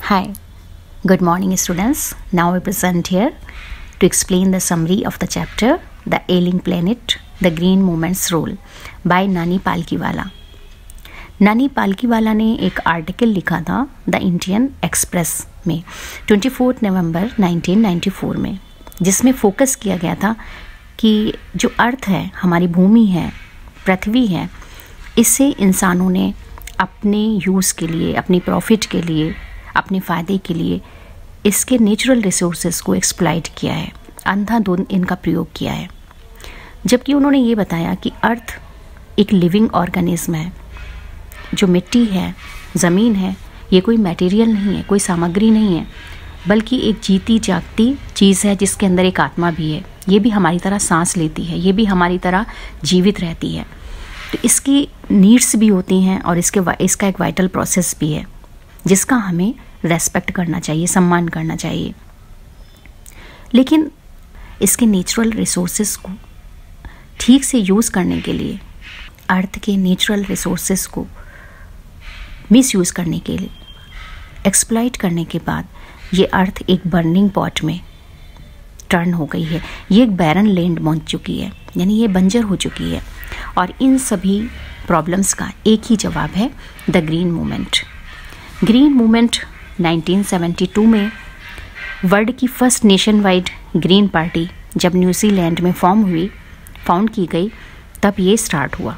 Hi, good morning students. Now we present here to explain the summary of the chapter The Ailing Planet, The Green Movement's Role by नानी पालकीवाला। नानी पालकीवाला ने एक article लिखा था the Indian express में 24 नवंबर 1994 में, जिसमें फोकस किया गया था कि जो अर्थ है, हमारी भूमि है, पृथ्वी है, इससे इंसानों ने अपने यूज़ के लिए, अपनी प्रॉफिट के लिए, अपने फ़ायदे के लिए इसके नेचुरल रिसोर्सेज को एक्सप्लॉइट किया है, अंधाधुंध इनका प्रयोग किया है। जबकि उन्होंने ये बताया कि अर्थ एक लिविंग ऑर्गेनिज्म है। जो मिट्टी है, ज़मीन है, ये कोई मटेरियल नहीं है, कोई सामग्री नहीं है, बल्कि एक जीती जागती चीज़ है जिसके अंदर एक आत्मा भी है। ये भी हमारी तरह सांस लेती है, ये भी हमारी तरह जीवित रहती है। तो इसकी नीड्स भी होती हैं और इसका एक वाइटल प्रोसेस भी है जिसका हमें रेस्पेक्ट करना चाहिए, सम्मान करना चाहिए। लेकिन इसके नेचुरल रिसोर्सेज को ठीक से यूज़ करने के लिए, अर्थ के नेचुरल रिसोर्सेज को मिसयूज़ करने के लिए, एक्सप्लॉइट करने के बाद ये अर्थ एक बर्निंग पॉट में टर्न हो गई है। ये एक बैरन लैंड बन चुकी है, यानी ये बंजर हो चुकी है। और इन सभी प्रॉब्लम्स का एक ही जवाब है, the green movement. Green movement 1972 में वर्ल्ड की first nationwide green party जब न्यूजीलैंड में फाउंड की गई, तब ये स्टार्ट हुआ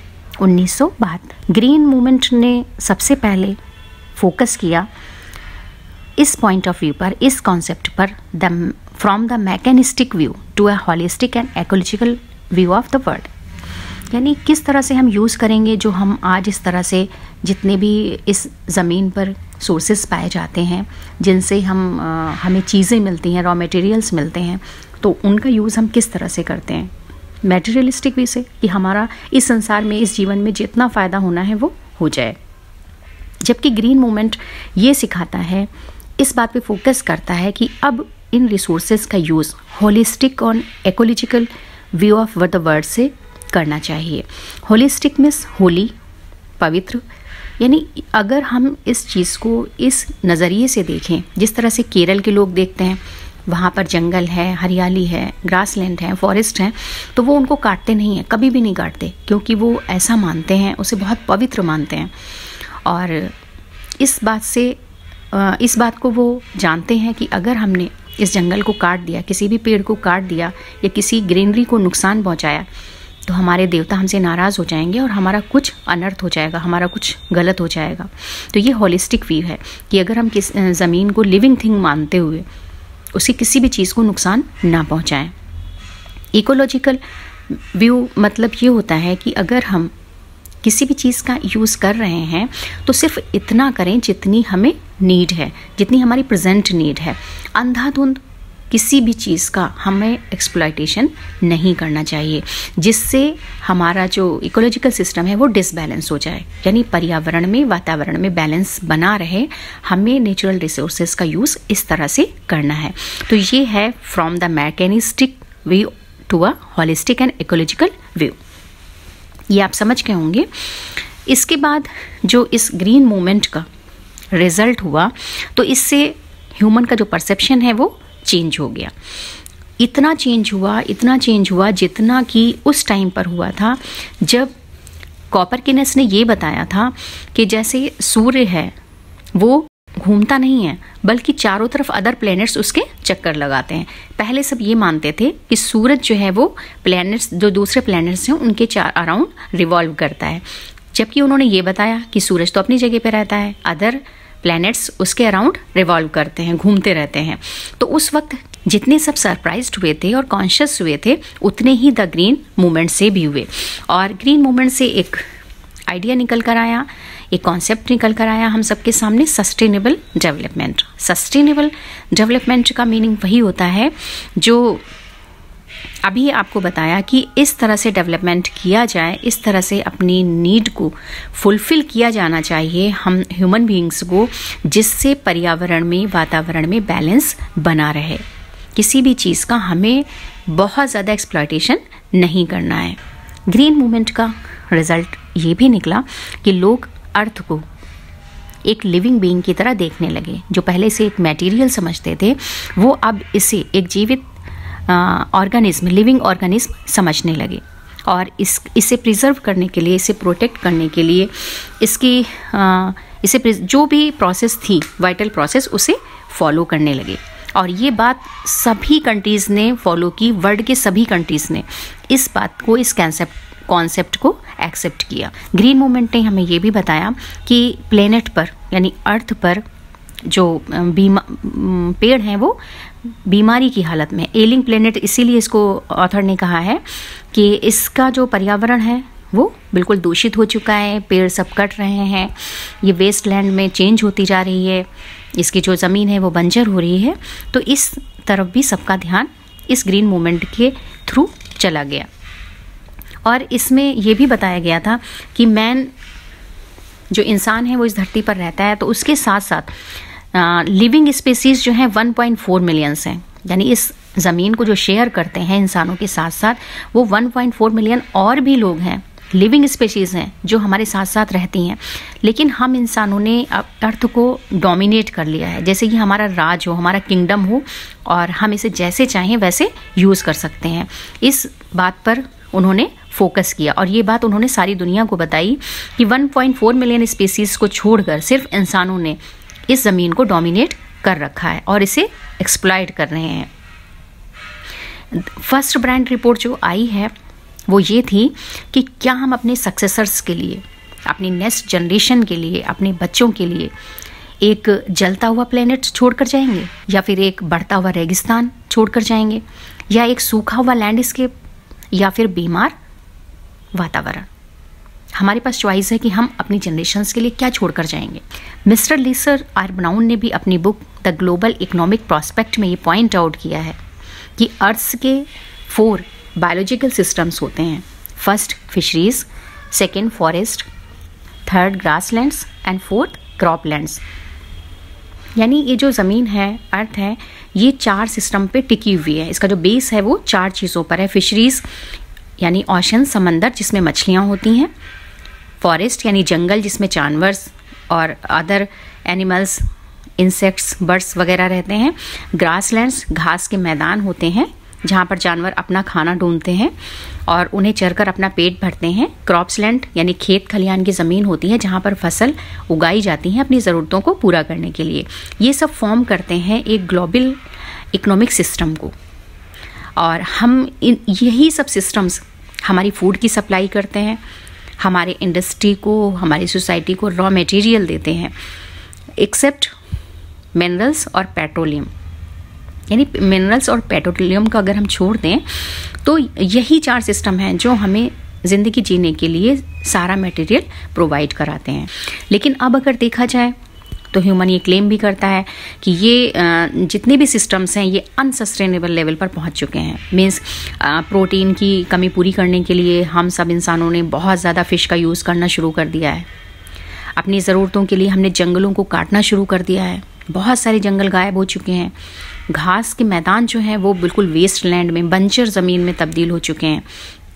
1972। ग्रीन मूवमेंट ने सबसे पहले फोकस किया इस पॉइंट ऑफ व्यू पर, इस कॉन्सेप्ट पर, from the mechanistic view to a holistic and ecological view of the world. यानी किस तरह से हम यूज़ करेंगे जो हम आज इस तरह से जितने भी इस ज़मीन पर सोर्सेस पाए जाते हैं, जिनसे हमें चीज़ें मिलती हैं, रॉ मटेरियल्स मिलते हैं, तो उनका यूज़ हम किस तरह से करते हैं मैटेरियलिस्टिक वे से, कि हमारा इस संसार में, इस जीवन में जितना फ़ायदा होना है वो हो जाए। जबकि ग्रीन मूवमेंट ये सिखाता है, इस बात पे फोकस करता है कि अब इन रिसोर्सेज का यूज़ होलिस्टिक और ecological view of the world से करना चाहिए। होलिस्टिक मीन्स होली, पवित्र। यानी अगर हम इस चीज़ को इस नज़रिए से देखें, जिस तरह से केरल के लोग देखते हैं, वहाँ पर जंगल है, हरियाली है, ग्रासलैंड है, फॉरेस्ट है, तो वो उनको काटते नहीं हैं, कभी भी नहीं काटते, क्योंकि वो ऐसा मानते हैं, उसे बहुत पवित्र मानते हैं। और इस बात को वो जानते हैं कि अगर हमने इस जंगल को काट दिया, किसी भी पेड़ को काट दिया या किसी ग्रीनरी को नुकसान पहुँचाया, तो हमारे देवता हमसे नाराज़ हो जाएंगे और हमारा कुछ अनर्थ हो जाएगा, हमारा कुछ गलत हो जाएगा। तो ये होलिस्टिक व्यू है कि अगर हम किस ज़मीन को लिविंग थिंग मानते हुए उसकी किसी भी चीज़ को नुकसान ना पहुंचाएं। इकोलॉजिकल व्यू मतलब ये होता है कि अगर हम किसी भी चीज़ का यूज़ कर रहे हैं तो सिर्फ इतना करें जितनी हमें नीड है, जितनी हमारी प्रेजेंट नीड है। अंधाधुंध किसी भी चीज़ का हमें एक्सप्लॉयटेशन नहीं करना चाहिए, जिससे हमारा जो इकोलॉजिकल सिस्टम है वो डिसबैलेंस हो जाए, यानी पर्यावरण में, वातावरण में बैलेंस बना रहे। हमें नेचुरल रिसोर्सेज का यूज़ इस तरह से करना है। तो ये है from the mechanistic view to a holistic and ecological view. ये आप समझ गए होंगे। इसके बाद जो इस ग्रीन मूवमेंट का रिजल्ट हुआ, तो इससे ह्यूमन का जो परसेप्शन है वो चेंज हो गया। इतना चेंज हुआ जितना कि उस टाइम पर हुआ था जब कॉपरकिनस ने ये बताया था कि जैसे सूर्य है वो घूमता नहीं है, बल्कि चारों तरफ अदर प्लैनेट्स उसके चक्कर लगाते हैं। पहले सब ये मानते थे कि सूरज जो है वो प्लैनेट्स, जो दूसरे प्लैनेट्स हैं उनके अराउंड रिवॉल्व करता है, जबकि उन्होंने ये बताया कि सूरज तो अपनी जगह पे रहता है, अदर प्लैनेट्स उसके अराउंड रिवॉल्व करते हैं, घूमते रहते हैं। तो उस वक्त जितने सब सरप्राइज्ड हुए थे और कॉन्शियस हुए थे, उतने ही द ग्रीन मूवमेंट से भी हुए। और ग्रीन मूवमेंट से एक आइडिया निकल कर आया, एक कॉन्सेप्ट निकल कर आया हम सबके सामने, सस्टेनेबल डेवलपमेंट। सस्टेनेबल डेवलपमेंट का मीनिंग वही होता है जो अभी आपको बताया कि इस तरह से डेवलपमेंट किया जाए, इस तरह से अपनी नीड को फुलफिल किया जाना चाहिए हम ह्यूमन बीइंग्स को, जिससे पर्यावरण में, वातावरण में बैलेंस बना रहे। किसी भी चीज़ का हमें बहुत ज़्यादा एक्सप्लॉयटेशन नहीं करना है। ग्रीन मूवमेंट का रिजल्ट ये भी निकला कि लोग अर्थ को एक लिविंग बीइंग की तरह देखने लगे। जो पहले से एक मटेरियल समझते थे वो अब इसे एक जीवित ऑर्गेनिज्म, लिविंग ऑर्गेनिज्म समझने लगे और इसे प्रिजर्व करने के लिए, इसे प्रोटेक्ट करने के लिए इसे जो भी प्रोसेस थी, वाइटल प्रोसेस, उसे फॉलो करने लगे। और ये बात सभी कंट्रीज़ ने फॉलो की, वर्ल्ड के सभी कंट्रीज़ ने इस बात को, इस कॉन्सेप्ट को एक्सेप्ट किया। ग्रीन मूवमेंट ने हमें ये भी बताया कि प्लेनेट पर यानी अर्थ पर जो पेड़ हैं वो बीमारी की हालत में। एलिंग प्लेनेट, इसीलिए इसको ऑथर ने कहा है कि इसका जो पर्यावरण है वो बिल्कुल दूषित हो चुका है, पेड़ सब कट रहे हैं, ये वेस्ट लैंड में चेंज होती जा रही है, इसकी जो ज़मीन है वो बंजर हो रही है। तो इस तरफ भी सबका ध्यान इस ग्रीन मूवमेंट के थ्रू चला गया। और इसमें ये भी बताया गया था कि मैन, जो इंसान है वो इस धरती पर रहता है, तो उसके साथ साथ लिविंग स्पीसीज जो हैं 1.4 मिलियंस हैं, यानी इस ज़मीन को जो शेयर करते हैं इंसानों के साथ साथ वो 1.4 मिलियन और भी लोग हैं, लिविंग स्पीशीज़ हैं जो हमारे साथ साथ रहती हैं। लेकिन हम इंसानों ने अर्थ को डोमिनेट कर लिया है, जैसे कि हमारा राज हो, हमारा किंगडम हो और हम इसे जैसे चाहें वैसे यूज़ कर सकते हैं। इस बात पर उन्होंने फोकस किया और ये बात उन्होंने सारी दुनिया को बताई कि 1.4 मिलियन स्पीसीज़ को छोड़कर सिर्फ इंसानों ने इस ज़मीन को डोमिनेट कर रखा है और इसे एक्सप्लॉइट कर रहे हैं। फर्स्ट ब्रांड रिपोर्ट जो आई है वो ये थी कि क्या हम अपने सक्सेसर्स के लिए, अपनी नेक्स्ट जनरेशन के लिए, अपने बच्चों के लिए एक जलता हुआ प्लेनेट छोड़कर जाएंगे, या फिर एक बढ़ता हुआ रेगिस्तान छोड़कर जाएंगे, या एक सूखा हुआ लैंडस्केप, या फिर बीमार वातावरण। हमारे पास चॉइस है कि हम अपनी जनरेशन्स के लिए क्या छोड़कर जाएंगे। मिस्टर लीसर आर ब्राउन ने भी अपनी book the global economic prospect में ये पॉइंट आउट किया है कि अर्थ के 4 बायोलॉजिकल सिस्टम्स होते हैं। First fisheries, second forest, third grasslands and fourth croplands. यानी ये जो ज़मीन है, अर्थ है, ये 4 सिस्टम पे टिकी हुई है। इसका जो बेस है वो 4 चीज़ों पर है। फिशरीज यानी ओशन, समंदर जिसमें मछलियाँ होती हैं। फॉरेस्ट यानी जंगल जिसमें जानवर और अदर एनिमल्स, इंसेक्ट्स, बर्ड्स वगैरह रहते हैं। ग्रासलैंड्स घास के मैदान होते हैं जहाँ पर जानवर अपना खाना ढूंढते हैं और उन्हें चरकर अपना पेट भरते हैं। क्रॉप्सलैंड यानी खेत खलिहान की ज़मीन होती है जहाँ पर फसल उगाई जाती हैं अपनी ज़रूरतों को पूरा करने के लिए। ये सब फॉर्म करते हैं एक ग्लोबल इकोनॉमिक सिस्टम को। और हम यही सब सिस्टम्स हमारी फूड की सप्लाई करते हैं, हमारे इंडस्ट्री को, हमारी सोसाइटी को रॉ मटेरियल देते हैं, एक्सेप्ट मिनरल्स और पेट्रोलियम। यानी मिनरल्स और पेट्रोलियम का अगर हम छोड़ दें तो यही 4 सिस्टम हैं जो हमें ज़िंदगी जीने के लिए सारा मटेरियल प्रोवाइड कराते हैं। लेकिन अब अगर देखा जाए तो ह्यूमन ये क्लेम भी करता है कि ये जितने भी सिस्टम्स हैं ये अनसस्टेनेबल लेवल पर पहुंच चुके हैं। मीन्स प्रोटीन की कमी पूरी करने के लिए हम सब इंसानों ने बहुत ज़्यादा फ़िश का यूज़ करना शुरू कर दिया है। अपनी ज़रूरतों के लिए हमने जंगलों को काटना शुरू कर दिया है। बहुत सारे जंगल गायब हो चुके हैं। घास के मैदान जो हैं वो बिल्कुल वेस्ट लैंड में, बंजर ज़मीन में तब्दील हो चुके हैं।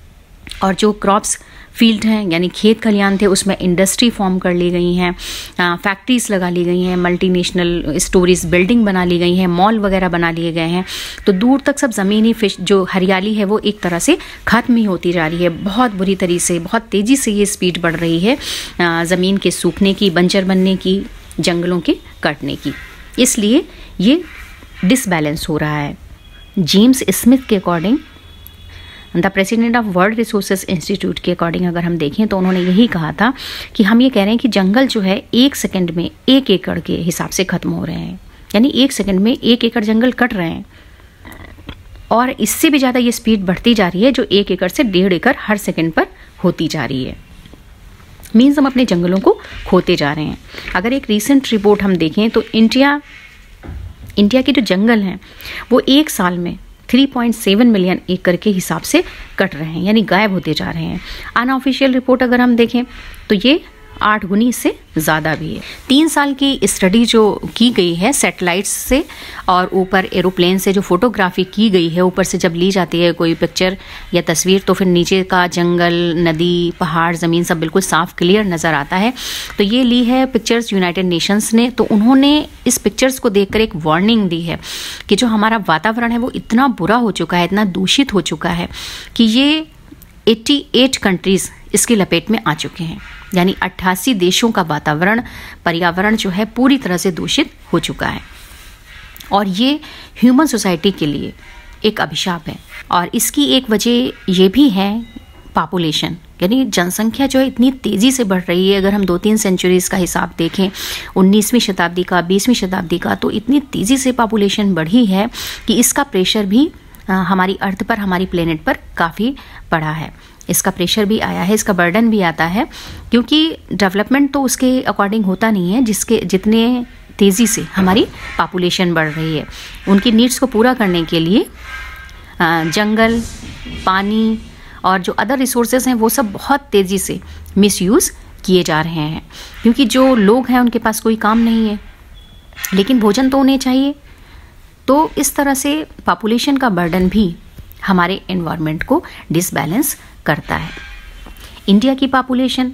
और जो क्रॉप्स फील्ड हैं यानी खेत खलिहान थे उसमें इंडस्ट्री फॉर्म कर ली गई हैं, फैक्ट्रीज लगा ली गई हैं, मल्टीनेशनल स्टोरेज बिल्डिंग बना ली गई हैं, मॉल वगैरह बना लिए गए हैं। तो दूर तक सब ज़मीनी फिश जो हरियाली है वो एक तरह से ख़त्म ही होती जा रही है। बहुत बुरी तरीके से, बहुत तेज़ी से ये स्पीड बढ़ रही है ज़मीन के सूखने की, बंजर बनने की, जंगलों के कटने की। इसलिए ये डिसबैलेंस हो रहा है। जेम्स स्मिथ के according, the president of World Resources Institute के अकॉर्डिंग अगर हम देखें तो उन्होंने यही कहा था कि हम ये कह रहे हैं कि जंगल जो है 1 सेकंड में 1 एकड़ के हिसाब से ख़त्म हो रहे हैं। यानी 1 सेकंड में 1 एकड़ जंगल कट रहे हैं और इससे भी ज़्यादा ये स्पीड बढ़ती जा रही है जो 1 एकड़ से 1.5 एकड़ हर सेकंड पर होती जा रही है। मीन्स हम अपने जंगलों को खोते जा रहे हैं। अगर एक रीसेंट रिपोर्ट हम देखें तो इंडिया के जो जंगल हैं वो 1 साल में 3.7 मिलियन एकड़ के हिसाब से कट रहे हैं, यानी गायब होते जा रहे हैं। अनऑफिशियल रिपोर्ट अगर हम देखें तो ये 8 गुनी से ज़्यादा भी है। 3 साल की स्टडी जो की गई है सैटेलाइट्स से और ऊपर एरोप्लेन से जो फोटोग्राफी की गई है, ऊपर से जब ली जाती है कोई पिक्चर या तस्वीर तो फिर नीचे का जंगल, नदी, पहाड़, ज़मीन सब बिल्कुल साफ क्लियर नज़र आता है। तो ये ली है पिक्चर्स यूनाइटेड नेशंस ने। तो उन्होंने इस पिक्चर्स को देखकर एक वार्निंग दी है कि जो हमारा वातावरण है वो इतना बुरा हो चुका है, इतना दूषित हो चुका है कि ये 88 कंट्रीज़ इसकी लपेट में आ चुके हैं। यानी 88 देशों का वातावरण, पर्यावरण जो है पूरी तरह से दूषित हो चुका है और ये ह्यूमन सोसाइटी के लिए एक अभिशाप है। और इसकी एक वजह ये भी है पॉपुलेशन, यानी जनसंख्या जो है इतनी तेज़ी से बढ़ रही है। अगर हम 2-3 सेंचुरीज़ का हिसाब देखें, 19वीं शताब्दी का, 20वीं शताब्दी का, तो इतनी तेज़ी से पॉपुलेशन बढ़ी है कि इसका प्रेशर भी हमारी अर्थ पर, हमारी प्लेनेट पर काफ़ी पड़ा है। इसका प्रेशर भी आया है, इसका बर्डन भी आता है, क्योंकि डेवलपमेंट तो उसके अकॉर्डिंग होता नहीं है जितने तेज़ी से हमारी पॉपुलेशन बढ़ रही है। उनकी नीड्स को पूरा करने के लिए जंगल, पानी और जो अदर रिसोर्सेज हैं वो सब बहुत तेज़ी से मिसयूज़ किए जा रहे हैं, क्योंकि जो लोग हैं उनके पास कोई काम नहीं है लेकिन भोजन तो उन्हें चाहिए। तो इस तरह से पॉपुलेशन का बर्डन भी हमारे एनवायरनमेंट को डिसबैलेंस करता है। इंडिया की पॉपुलेशन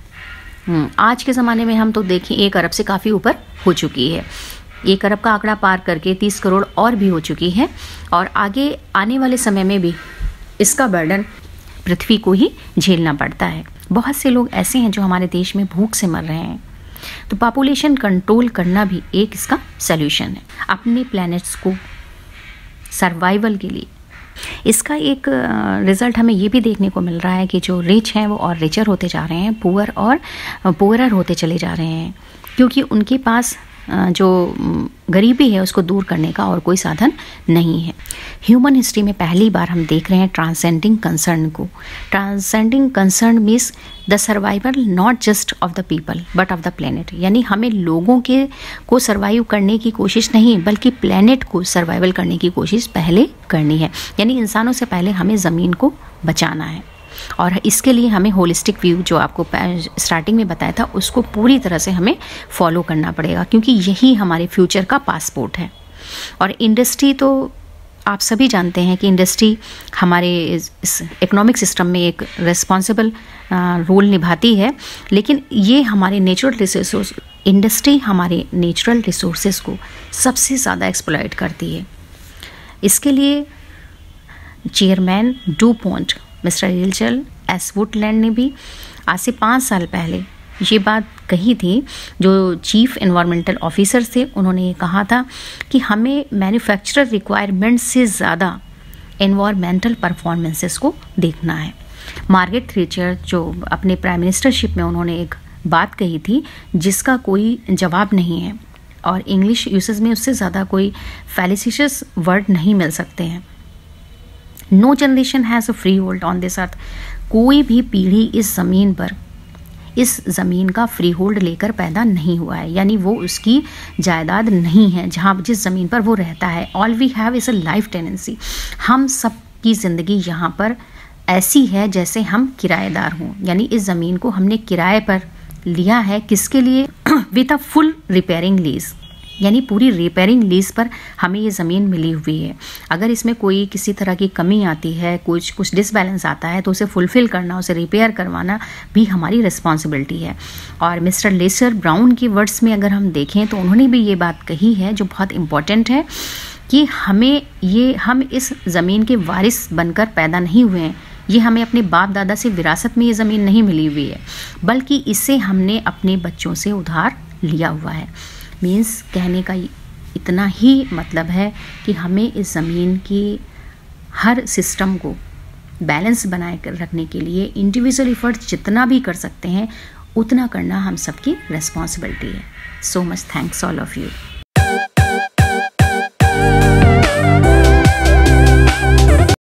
आज के ज़माने में हम तो देखें 1 अरब से काफ़ी ऊपर हो चुकी है। 1 अरब का आंकड़ा पार करके 30 करोड़ और भी हो चुकी है और आगे आने वाले समय में भी इसका बर्डन पृथ्वी को ही झेलना पड़ता है। बहुत से लोग ऐसे हैं जो हमारे देश में भूख से मर रहे हैं। तो पॉपुलेशन कंट्रोल करना भी एक इसका सल्यूशन है अपने प्लैनेट्स को सर्वाइवल के लिए। इसका एक रिज़ल्ट हमें ये भी देखने को मिल रहा है कि जो रिच हैं वो और रिचर होते जा रहे हैं, पुअर और पुअरर होते चले जा रहे हैं, क्योंकि उनके पास जो गरीबी है उसको दूर करने का और कोई साधन नहीं है। ह्यूमन हिस्ट्री में पहली बार हम देख रहे हैं ट्रांसेंडिंग कंसर्न को। Transcending concern means the survival not just of the people but of the planet, यानी हमें लोगों के को सर्वाइव करने की कोशिश नहीं बल्कि प्लेनेट को सर्वाइवल करने की कोशिश पहले करनी है। यानी इंसानों से पहले हमें ज़मीन को बचाना है और इसके लिए हमें होलिस्टिक व्यू जो आपको स्टार्टिंग में बताया था उसको पूरी तरह से हमें फॉलो करना पड़ेगा, क्योंकि यही हमारे फ्यूचर का पासपोर्ट है। और इंडस्ट्री तो आप सभी जानते हैं कि इंडस्ट्री हमारे इस इकोनॉमिक सिस्टम में एक रिस्पॉन्सिबल रोल निभाती है, लेकिन ये हमारे नेचुरल रिसोर्स, इंडस्ट्री हमारे नेचुरल रिसोर्सेज को सबसे ज़्यादा एक्सप्लॉइट करती है। इसके लिए chairman DuPont mister Richard S Woodland ने भी आज से 5 साल पहले ये बात कही थी। जो चीफ एनवायरमेंटल ऑफिसर थे उन्होंने ये कहा था कि हमें मैन्युफैक्चरर रिक्वायरमेंट से ज़्यादा एनवायरमेंटल परफॉर्मेंसेस को देखना है। मार्गरेट थैचर जो अपने प्राइम मिनिस्टरशिप में उन्होंने एक बात कही थी जिसका कोई जवाब नहीं है और इंग्लिश यूसेज में उससे ज़्यादा कोई फैलिसिशियस वर्ड नहीं मिल सकते हैं। No generation has a freehold on this earth. कोई भी पीढ़ी इस ज़मीन पर, इस ज़मीन का फ्री होल्ड लेकर पैदा नहीं हुआ है, यानी वो उसकी जायदाद नहीं है जहाँ जिस ज़मीन पर वो रहता है। All we have is a life tenancy. हम सब की ज़िंदगी यहाँ पर ऐसी है जैसे हम किराएदार हों, यानी इस ज़मीन को हमने किराए पर लिया है। किसके लिए? With a full repairing lease, यानी पूरी रिपेयरिंग लीज पर हमें ये ज़मीन मिली हुई है। अगर इसमें कोई किसी तरह की कमी आती है, कुछ डिसबैलेंस आता है तो उसे फुलफ़िल करना, उसे रिपेयर करवाना भी हमारी रिस्पॉन्सिबिलिटी है। और मिस्टर लेसर ब्राउन की वर्ड्स में अगर हम देखें तो उन्होंने भी ये बात कही है जो बहुत इम्पॉर्टेंट है कि हम इस ज़मीन के वारिस बनकर पैदा नहीं हुए हैं। ये हमें अपने बाप दादा से विरासत में ये ज़मीन नहीं मिली हुई है, बल्कि इसे हमने अपने बच्चों से उधार लिया हुआ है। मीन्स कहने का इतना ही मतलब है कि हमें इस ज़मीन की हर सिस्टम को बैलेंस बनाए कर रखने के लिए इंडिविजुअल एफर्ट जितना भी कर सकते हैं उतना करना हम सबकी रिस्पॉन्सिबिलिटी है। So much thanks all of you.